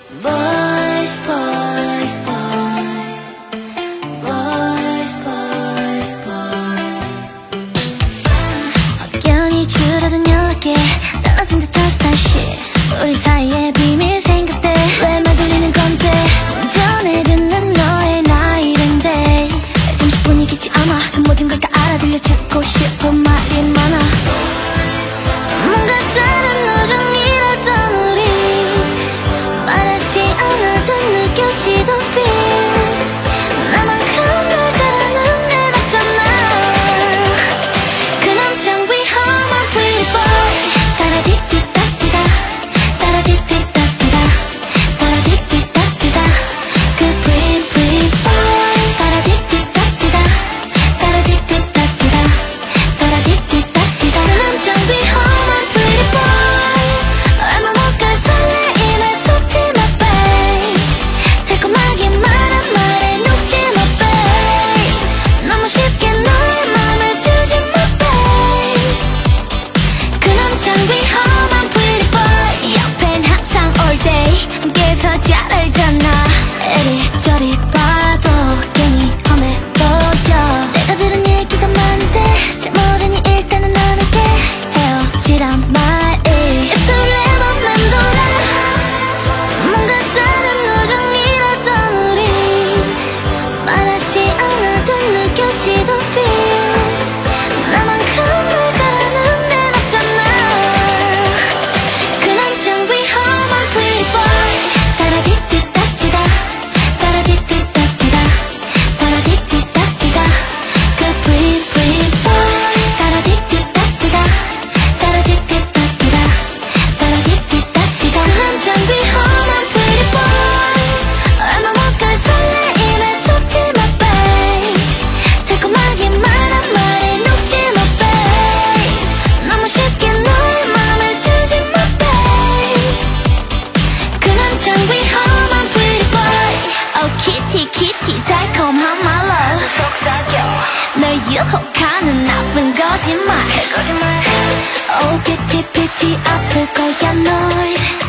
Boys, boys, boys. Boys, boys, boys. 억양이 줄어든 연락에 떨어진 듯한 다시 우리 사이에 비밀 생겼대. 왜 말 돌리는 건데 전에 듣는 너의 나이랜데 잠시 분위기지 아마 그 모든 걸 다 알아들려 듣고 싶어 말이 많아. 뭔가 다른 우정이라던 우리 말하지 않아도 느껴지던 feels 나만큼 널 잘하는 애 맞잖아. 그 남자 위험한 pretty boy 따라디디다디다 따라디디다디다 따라디디다디다 그 pretty pretty boy 따라디디다디다 따라디디다디다 따라디디다디다 그 남자 위험한 pretty boy 얼마 못 갈 설레임에 속지 마 babe 달콤하게 말한 말에 녹지 마 babe 너무 쉽게 너의 맘을 주지 마 babe 그 남자 위험한 pretty boy 옆엔 항상 all day 함께서 잘 알잖아. 이리저리 봐도 괜히 험해 보여. 내가 들은 얘기가 많은데 잘 모르니 일단은 너에게 헤어지란 말이 입술에 맴돌아. 뭔가 다른 우정이라던 우리 말하지 않아도 느껴지던 feels 나만큼 널 잘하는 애 맞잖아. 그 남자 위험한 pretty boy 따라디디다디다 따라디디다디다 따라디디다디다 그 pretty pretty boy 따라디디다디다 따라디디다디다 따라디디다디다 그 남자 위험한 pretty boy 얼마 못 갈 설레임에 속지 마 babe 달콤하게 말한 말에 녹지 마 babe 너무 쉽게 너의 맘을 주지 마 babe 그 남자 위험한 pretty boy Oh kitty kitty 달콤한 my love 널 유혹하는 나쁜 거짓말 Oh pity pity 아플 거야 널